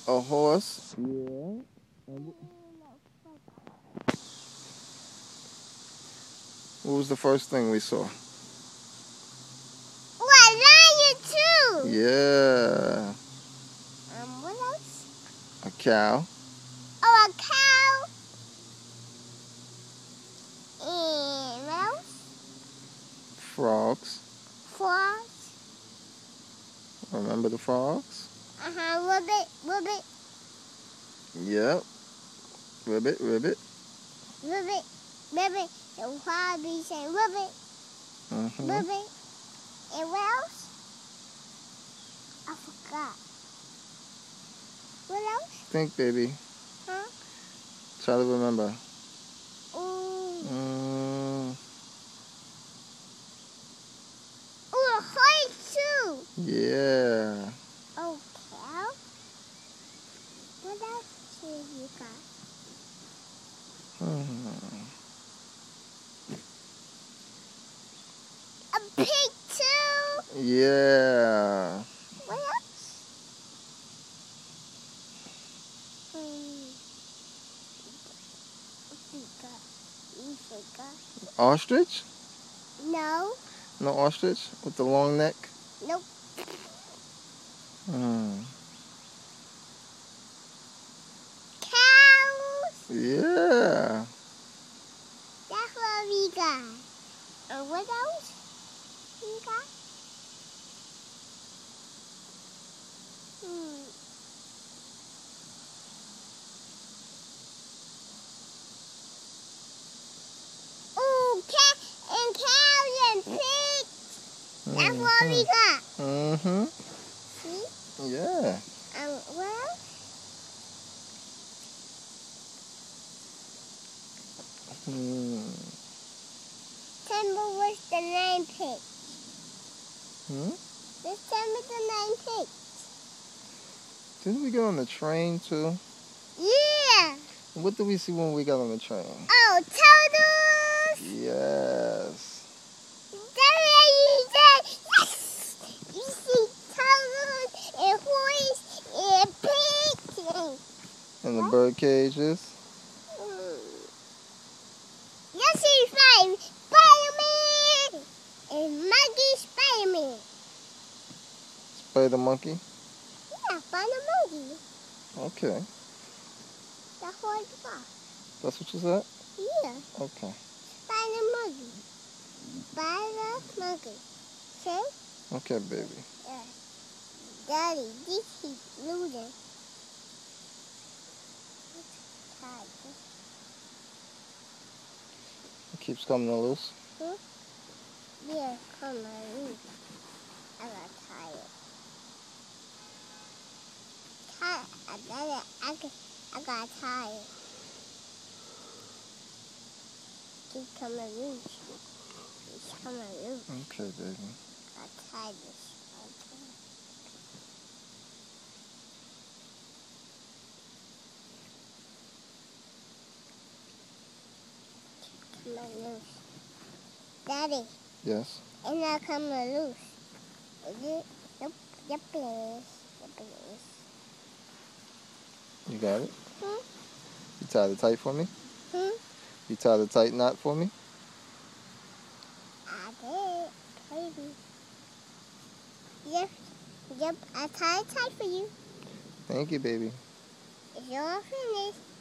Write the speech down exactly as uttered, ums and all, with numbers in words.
A horse. Yeah. What was the first thing we saw? Oh, a lion too. Yeah. Um, what else? A cow. Oh, a cow. And what else? Frogs. Frogs. Remember the frogs? Uh-huh, ribbit, ribbit. Yep. Ribbit, ribbit. Ribbit, ribbit. And frog be saying ribbit, Mm-hmm. ribbit. And what else? I forgot. What else? Think, baby. Huh? Try to remember. Ooh. Mm. Ooh, a horse too. Yeah. Oh, cow. What else have you got? Hmm. A pig too. Yeah. What else? Hmm. You forgot. You forgot. Ostrich? No. No ostrich with the long neck? Nope. Hmm. Cows. Yeah. That's what we got. And what else we got? Hmm. Ooh, cat and cows and pigs. That's Mm-hmm. what we got. Mm-hmm. See? Yeah. Um, what else? Hmm. Tell me what's the name pig. Hmm? Just tell me the name pig. Didn't we get on the train too? Yeah. What did we see when we got on the train? Oh, turtles. Yes. That's what you said. Yes. You see turtles and horse and pigs. And the What? bird cages. Mm. Yes, he's fine. Spider-Man and monkey Spider-Man. Spider monkey? Yeah, Spider-Monkey. Okay. That's what you got. That's what you said? Yeah. Okay. Spider-Monkey. Spider-Monkey. See? Okay, baby. Yeah. Daddy, this is losing. It keeps coming loose. Hmm? Yeah, come on, loose. I got tired. Tired. I got I got, I got tired. Keep coming loose. It's coming loose. Okay, baby. I got tired. Coming loose. Daddy. Yes? It's not coming loose. Is it? Nope. Yep, it is. Yep, it is. You got it? Hmm? You tied it tight for me? Hmm? You tied a tight knot for me? I did. Baby. Yep. Yep. I tied it tight for you. Thank you, baby. It's all finished.